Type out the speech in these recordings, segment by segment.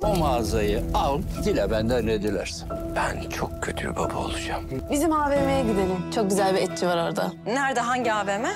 O mağazayı al, dile benden ne dilersin. Ben çok kötü bir baba olacağım. Bizim AVM'ye gidelim. Çok güzel bir etçi var orada. Nerede, hangi AVM?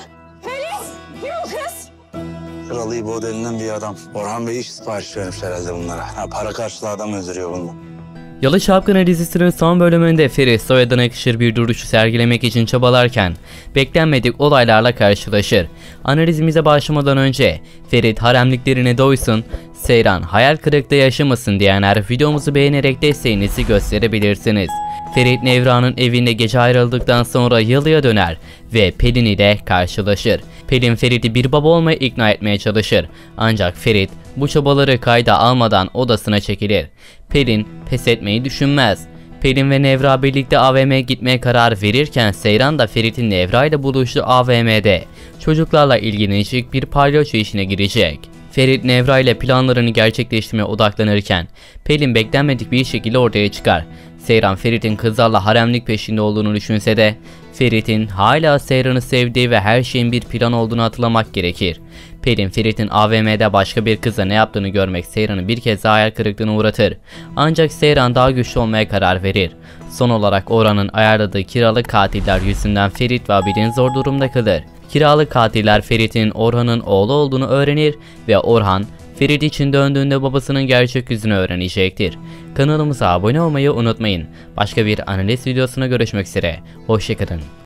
Kralı İbo denilen bir adam. Orhan Bey iş sipariş vermiş herhalde bunlara. Para karşılığı adam öldürüyor bunu. Yalı Çapkını dizisinin son bölümünde Ferit soyadına yakışır bir duruşu sergilemek için çabalarken beklenmedik olaylarla karşılaşır. Analizimize başlamadan önce Ferit haremliklerine doysun, Seyran hayal kırıklığı yaşamasın diyenler videomuzu beğenerek desteğinizi gösterebilirsiniz. Ferit Nevra'nın evinde gece ayrıldıktan sonra Yalı'ya döner ve Pelin ile karşılaşır. Pelin Ferit'i bir baba olmaya ikna etmeye çalışır. Ancak Ferit bu çabaları kayda almadan odasına çekilir. Pelin pes etmeyi düşünmez. Pelin ve Nevra birlikte AVM'ye gitmeye karar verirken Seyran da Ferit'in Nevra ile buluştuğu AVM'de çocuklarla ilgilenecek bir palyaço işine girecek. Ferit Nevra ile planlarını gerçekleştirmeye odaklanırken Pelin beklenmedik bir şekilde ortaya çıkar. Seyran Ferit'in kızlarla haremlik peşinde olduğunu düşünse de Ferit'in hala Seyran'ı sevdiği ve her şeyin bir plan olduğunu hatırlamak gerekir. Pelin Ferit'in AVM'de başka bir kızla ne yaptığını görmek Seyran'ı bir kez daha hayal kırıklığına uğratır. Ancak Seyran daha güçlü olmaya karar verir. Son olarak Orhan'ın ayarladığı kiralık katiller yüzünden Ferit ve Abidin zor durumda kalır. Kiralık katiller Ferit'in Orhan'ın oğlu olduğunu öğrenir ve Orhan Ferit için döndüğünde babasının gerçek yüzünü öğrenecektir. Kanalımıza abone olmayı unutmayın. Başka bir analiz videosuna görüşmek üzere. Hoşçakalın.